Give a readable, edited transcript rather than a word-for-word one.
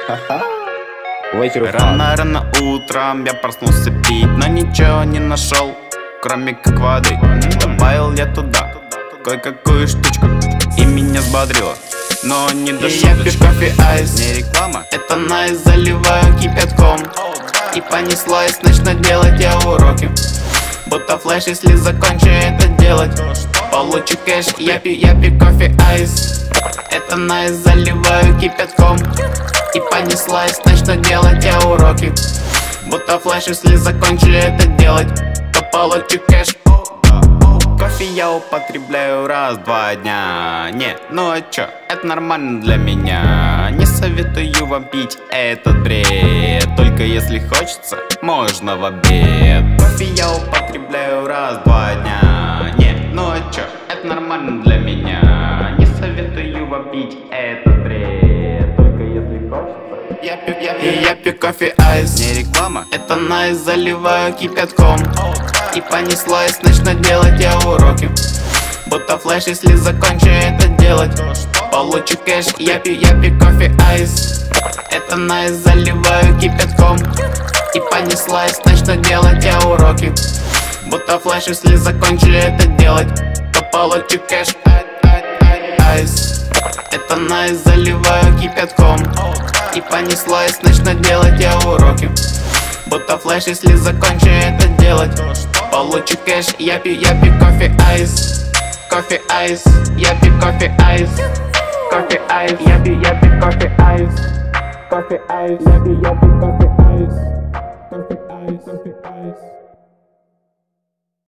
Рано-рано утром я проснулся пить, но ничего не нашел, кроме как воды. Добавил я туда кое-какую штучку, и меня взбодрило, но не до шуточки. Я пью кофе айс, не реклама, это найс. Заливаю кипятком, и понеслась, начну делать я уроки. Будто флеш, если закончу это делать, получу кэш. Я пью кофе айс, это найс. Заливаю кипятком, и понеслась, начну делать я уроки. Будто флеш, если закончу это делать, то получу кэш. Кофе я употребляю раз-два дня. Не, ну а чё, это нормально для меня. Не советую вам пить этот бред, только если хочется, можно в обед. Кофе я употребляю раз-два дня. Не, ну а чё, это нормально для меня. Не советую вам пить этот бред, только если хочется. Я пью кофе айс, не реклама, это найс. Заливаю кипятком, и понеслась, начну делать я уроки. Будто флеш, если закончу это делать, получу кэш. Я пью кофе айс, это найс. Заливаю кипятком, и понеслась, начну делать я уроки. Будто флеш, если закончу это делать, то получу кэш. Айс, это найс. Заливаю кипятком, и понеслась, начну делать я уроки. Будто флеш, если закончу это делать, получу кэш. Я пью кофе айс, кофе айс. Я пью кофе айс, кофе айс. Я пью кофе айс, кофе айс. Я пью кофе айс, кофе айс.